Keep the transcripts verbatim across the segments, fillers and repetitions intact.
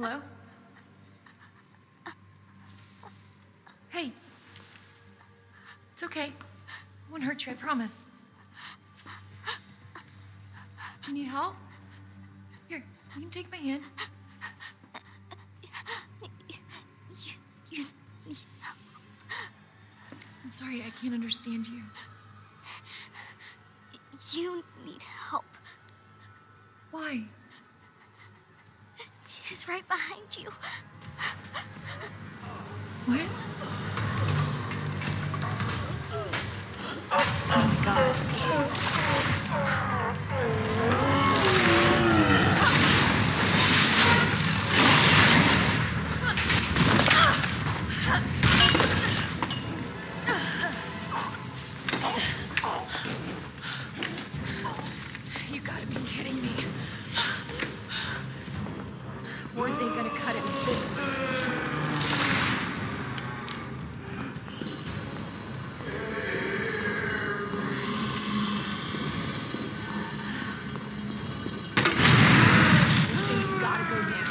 Hello? Hey. It's okay. I won't hurt you, I promise. Do you need help? Here, you can take my hand. You, you need help. I'm sorry, I can't understand you. You need help. Why? He's right behind you. What? Oh, God. You gotta be kidding me. Words ain't gonna cut it with this one. This thing's gotta go down.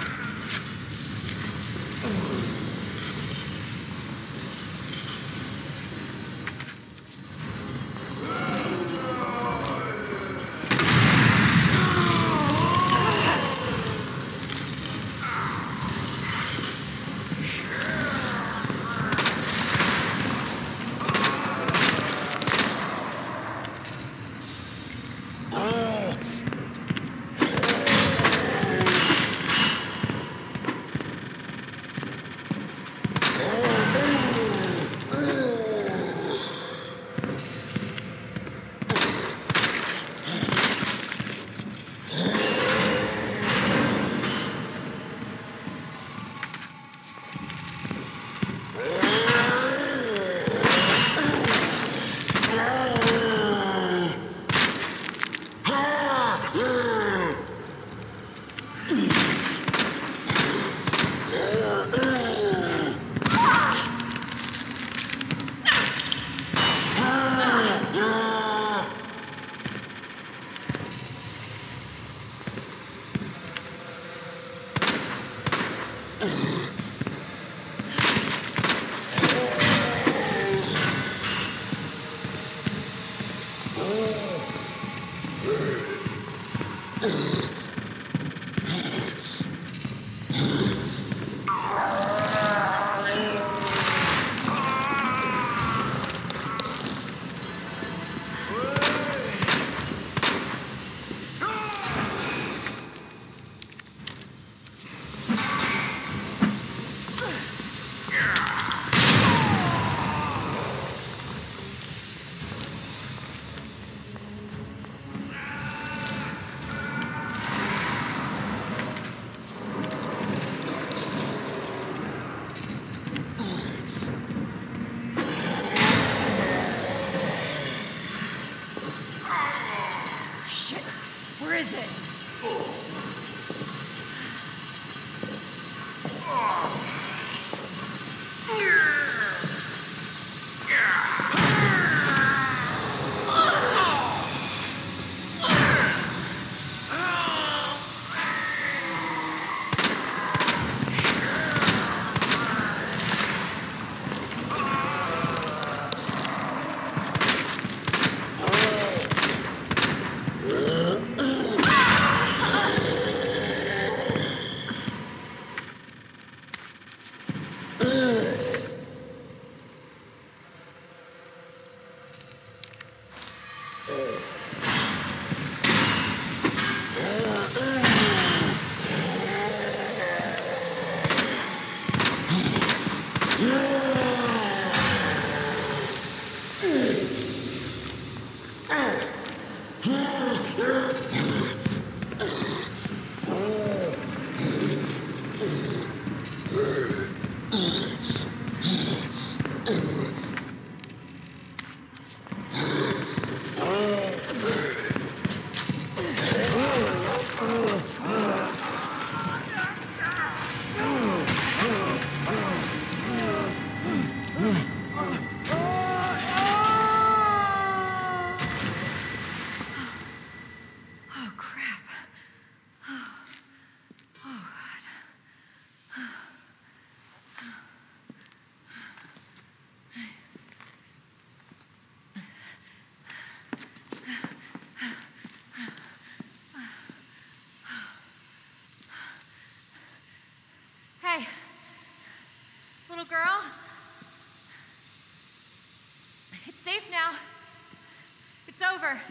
sure.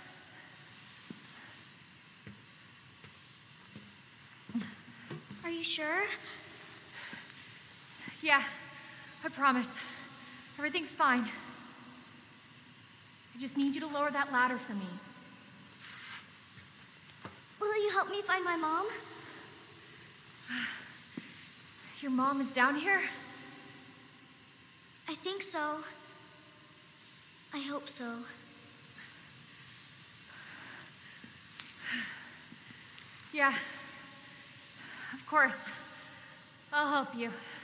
Are you sure? Yeah, I promise. Everything's fine. I just need you to lower that ladder for me. Will you help me find my mom? Your mom is down here? I think so. I hope so. Yeah. Of course. I'll help you.